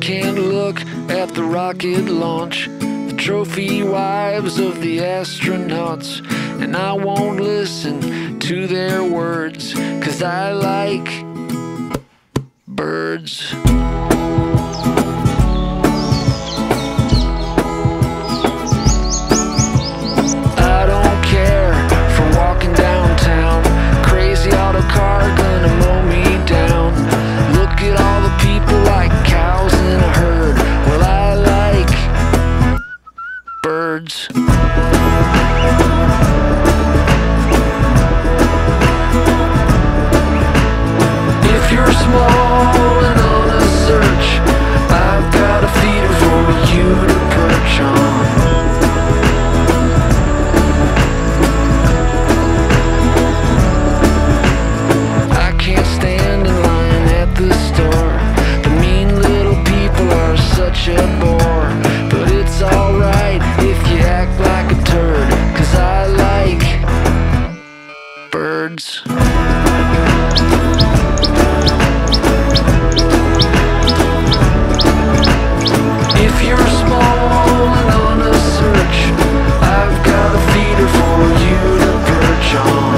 can't look at the rocket launch, the trophy wives of the astronauts, and I won't listen to their words, 'cause I like birds. I don't care for walking downtown, crazy auto car gonna mow me down. Look at all the people like cows in a herd. Well, I like birds. If you're small and on a search, I've got a feeder for you to perch on. I can't stand in line at the store. The mean little people are such a bore. But it's alright if you act like a turd, 'cause I like birds. If you're small and on a search, I've got a feeder for you to perch on.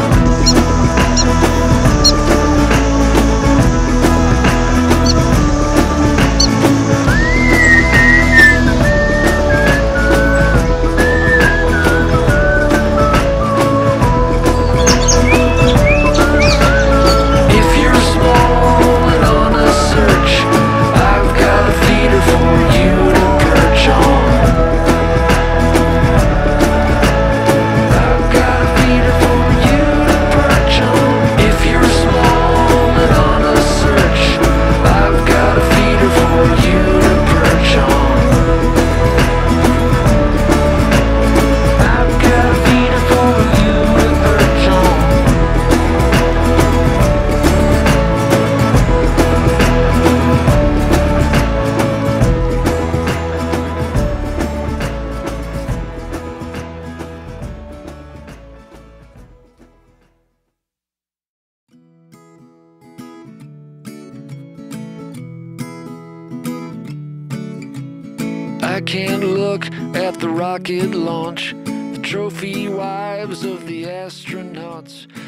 If you're small and on a search, I've got a feeder for you to perch on. I've got a feeder for you to perch on. If you're small and on a search, I've got a feeder for you to perch on. I've got a feeder for you to perch on. I can't look at the rocket launch, the trophy wives of the astronauts,